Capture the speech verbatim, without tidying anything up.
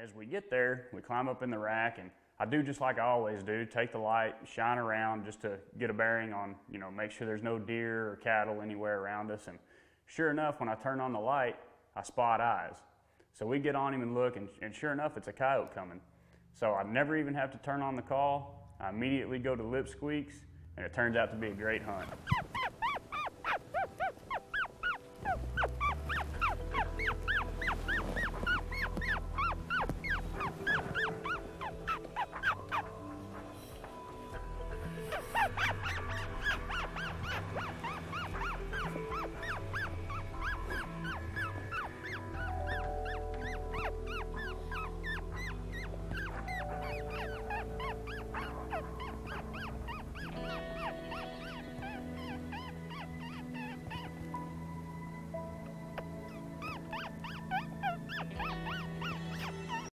As we get there, we climb up in the rack, and I do just like I always do, take the light, shine around just to get a bearing on, you know, make sure there's no deer or cattle anywhere around us. And sure enough, when I turn on the light, I spot eyes. So we get on him and look, and, and sure enough, it's a coyote coming. So I never even have to turn on the call. I immediately go to lip squeaks, and it turns out to be a great hunt.